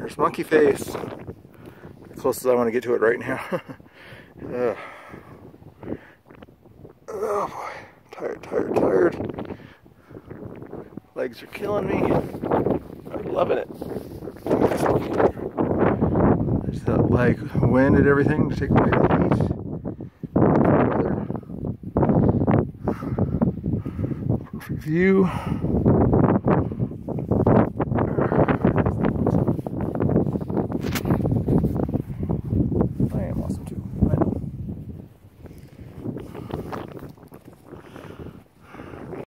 There's Monkey Face. The closest I want to get to it right now. Oh boy. Tired. Legs are killing me. I'm loving it. There's that like wind and everything to take away the heat. Perfect view.